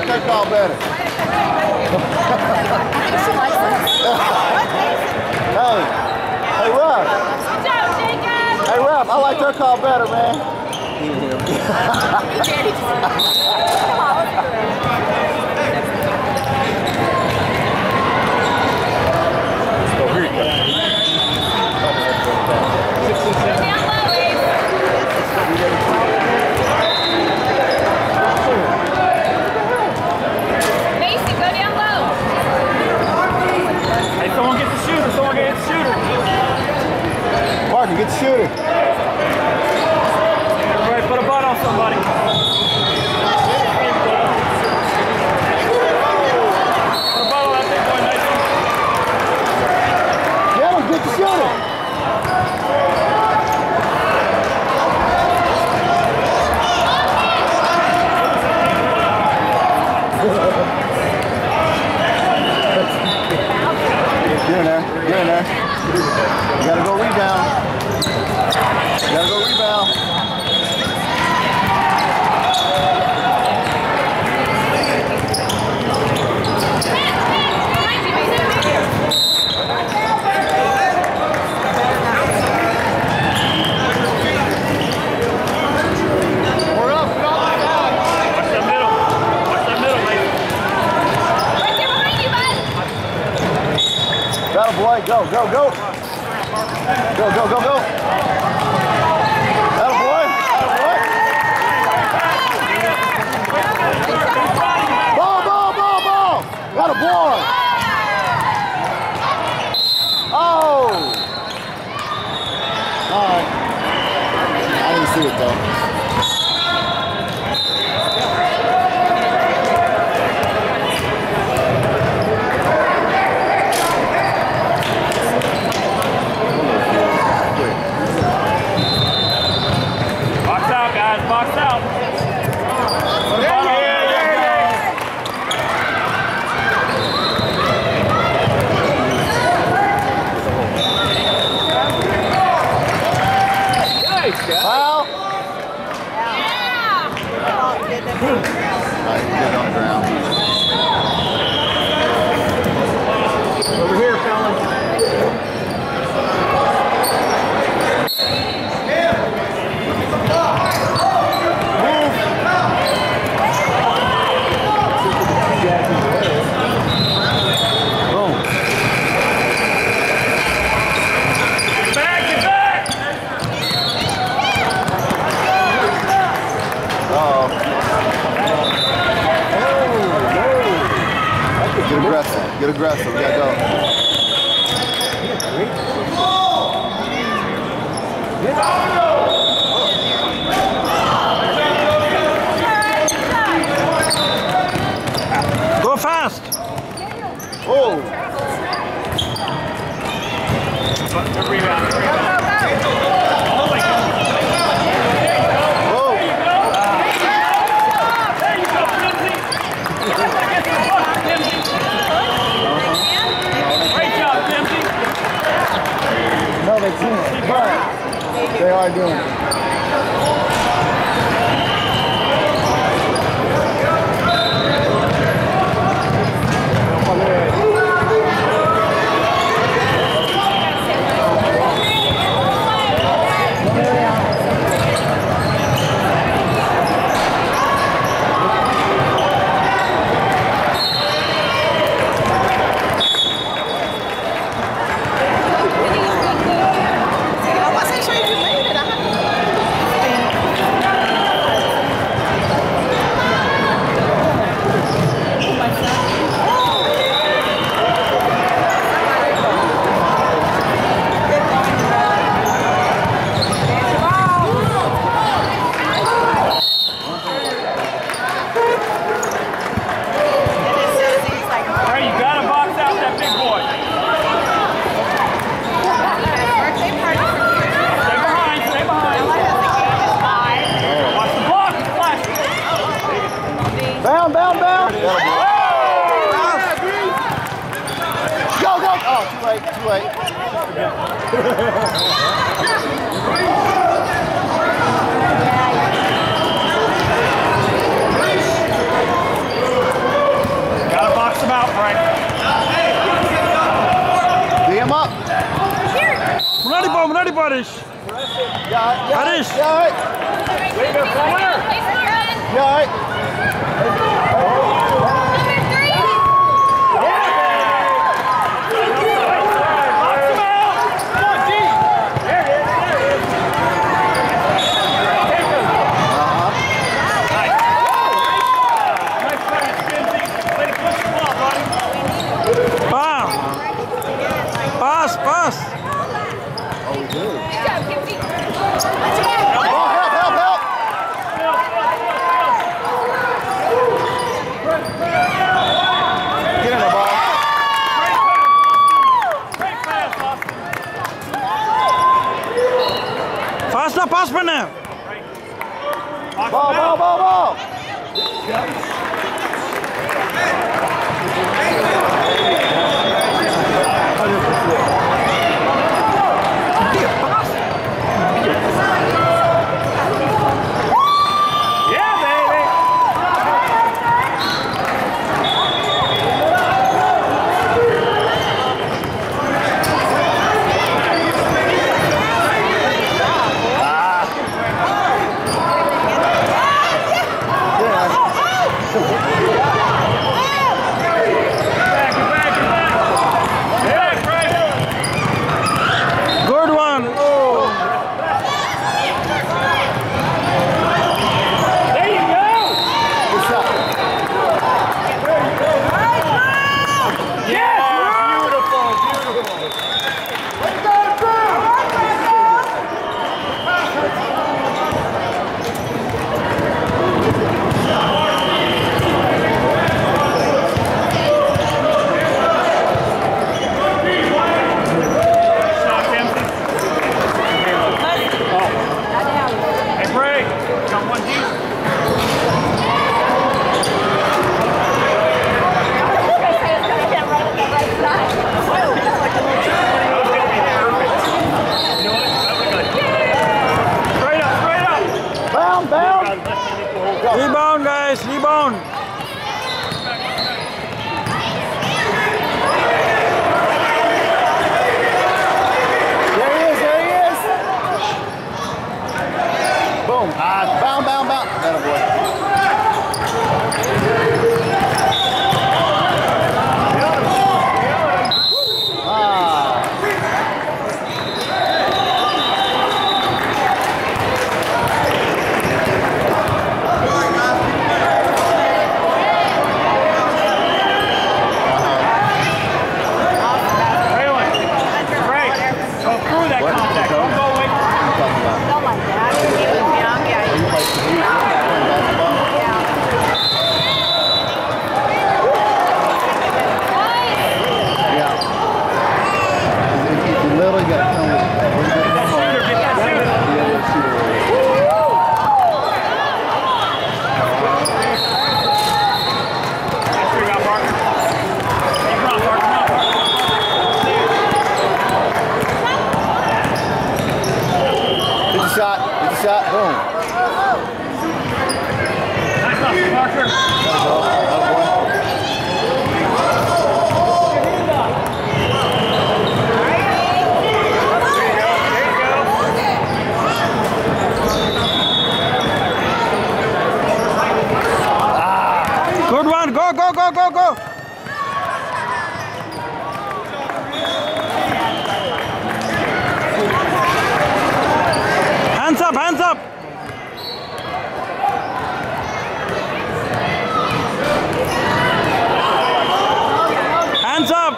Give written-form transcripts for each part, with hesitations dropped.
like that call better. Hey, Rob. Hey, Rob, I like their call better, man. Parker, get the shooter. Everybody put a butt on somebody. Put a butt on that big boy, Nathan. Get him, get the shooter. You're in there. You're in there. You gotta go rebound. You gotta go rebound. We're up. Watch that middle. Watch that middle, mate. Right there behind you, bud. Battle boy, go, go, go. Go, go, go, go. Battle boy, battle boy. Ball, ball, ball, ball. Battle boy. Oh. All right. I didn't see it though. Box out. Foul. Get on the ground. Over here, fellas. Get aggressive, we gotta go. Go fast. Oh. Good rebound. No, they can't, but they are doing it. Too late. முன்னாடி பாரிஷ். Harish. Play smart, man. Yeah, right. Number 3. Pass. Oh, we do. Good job, Kinsey. Oh, help. Get in the ball. Great pass, Austin. Faster pass பண்ணு. Ball. Yeah, baby. Good one. There you go. Good shot. Yes, beautiful. Shot, Timothy. Hey, Bray, got one deep. Straight up. Bound. Rebound guys, rebound. There he is. Boom. Bound. That boy. Braylon, Bray, go through that contact. Don't go away. Don't like that. Yeah. You literally got to come with Get that shooter. the other shooter. That's where you got Parker. Come on, Parker. Get the shot. Boom. Nice hustle, Parker. That boy. There you go. Good one. Go. Hands up. Hands up.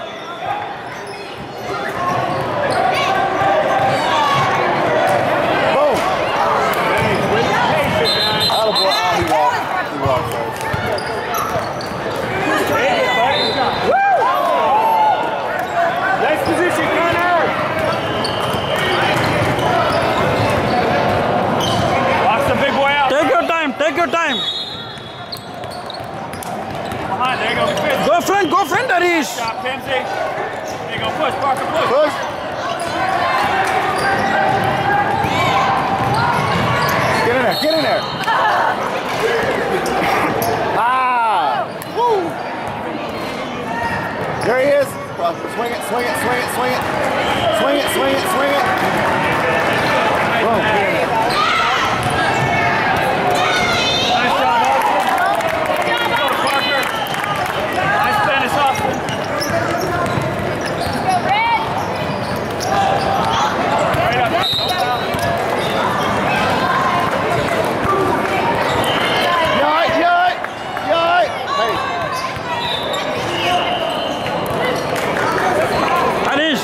Boom. Patient, guys. That boy. He walked first. Nice position, Connor. Box the big boy out. Take your time. Behind, there you go. Fist. Go friend, Harish. Shot, Pimsy. There you go. Push, Parker, push. Push. Get in there. Woo. There he is. bro. Swing it, swing it, swing it, swing it. Swing it, swing it, swing it. Boom. Nice job, Austin. Go, Parker. Nice finish, Austin. Go, Red. Right up. Yay, yay, yay. Hey. Anish.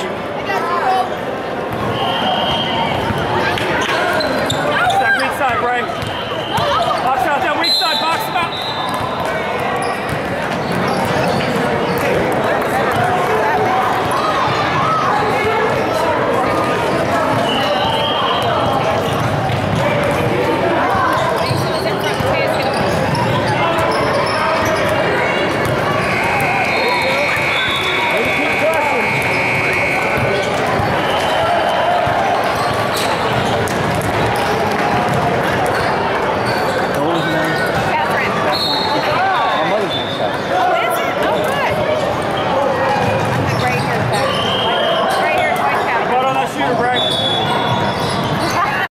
That weak side, Bray. Box out that weak side, box him out. Catherine. My mother's name's Catherine. Oh, is it? Oh, good. I'm the gray hair Catherine. Gray hair, white Catherine. Butt on that shooter, Bray.